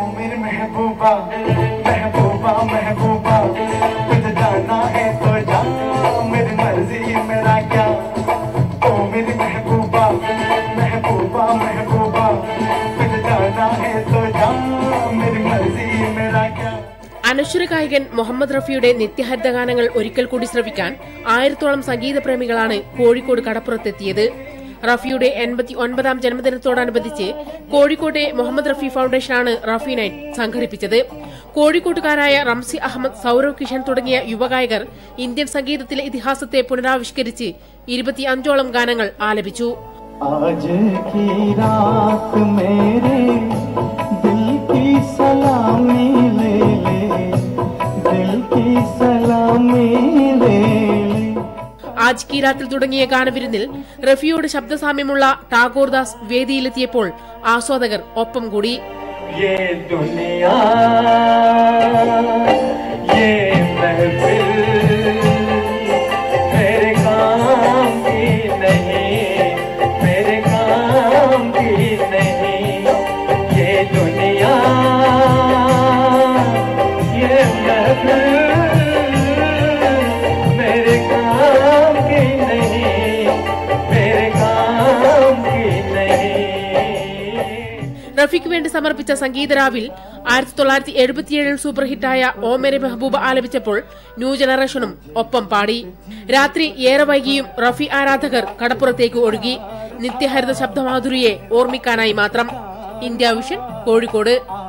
मेरी महबूबा महबूबा महबूबा तुझे जाना है तो जा मेरी मर्जी मेरा क्या ओ मेरी महबूबा महबूबा महबूबा तुझे जाना है तो जा मेरी मर्जी मेरा क्या. അനശ്വര ഗായകൻ മുഹമ്മദ് റഫിയുടെ നിത്യഹരിത ഗാനങ്ങൾ ഒരിക്കൽ കൂടി ശ്രവിക്കാൻ 1000-ഓളം സംഗീത പ്രേമികളാണ് കോഴിക്കോട് കടപ്പുറത്തെത്തിയത്. റഫിയുടെ 89ാം ജന്മദിനത്തോടനുബന്ധിച്ച് കോഴിക്കോട്ടെ മുഹമ്മദ് റഫി ഫൌണ്ടേഷനാണ് റഫി നൈറ്റ് സംഘടിപ്പിച്ചത്. കോഴിക്കോട്ടുകാരായ റംസി അഹമ്മദ്, സൌരവ് കിഷൻ തുടങ്ങിയ യുവഗായകർ ഇന്ത്യൻ സംഗീതത്തിലെ ഇതിഹാസത്തെ പുനരാവിഷ്കരിച്ച് 25ഓളം ഗാനങ്ങൾ ആലപിച്ചു. ആജ് കി രാത്തിൽ തുടങ്ങിയ ഗാനവിരുന്നിൽ റഫിയോട് ശബ്ദസാമ്യമുള്ള ടാഗോർദാസ് വേദിയിലെത്തിയപ്പോൾ ആസ്വാദകർ ഒപ്പം കൂടി. റഫിക്ക് വേണ്ടി സമർപ്പിച്ച സംഗീതരാവിൽ 1977 സൂപ്പർ ഹിറ്റായ ഓ മേരെ മെഹബൂബ ആലപിച്ചപ്പോൾ ന്യൂ ജനറേഷനും ഒപ്പം പാടി. രാത്രി ഏറെ വൈകിയും റഫി ആരാധകർ കടപ്പുറത്തേക്ക് ഒഴുകി. നിത്യഹരിത ശബ്ദമാധുരിയെ ഓർമ്മിക്കാനായി മാത്രം. India vision, Kozhikode.